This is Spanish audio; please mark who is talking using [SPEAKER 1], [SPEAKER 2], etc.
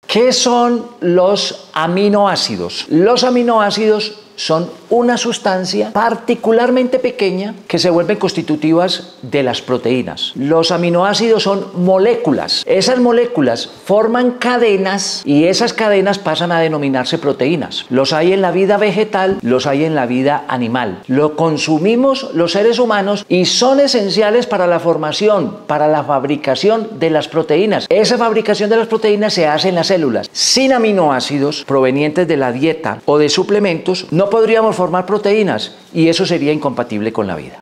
[SPEAKER 1] ¿Qué son los aminoácidos? Los aminoácidos son una sustancia particularmente pequeña que se vuelven constitutivas de las proteínas. Los aminoácidos son moléculas. Esas moléculas forman cadenas y esas cadenas pasan a denominarse proteínas. Los hay en la vida vegetal, los hay en la vida animal. Lo consumimos los seres humanos y son esenciales para la formación, para la fabricación de las proteínas. Esa fabricación de las proteínas se hace en las células. Sin aminoácidos provenientes de la dieta o de suplementos, no podríamos formar proteínas y eso sería incompatible con la vida.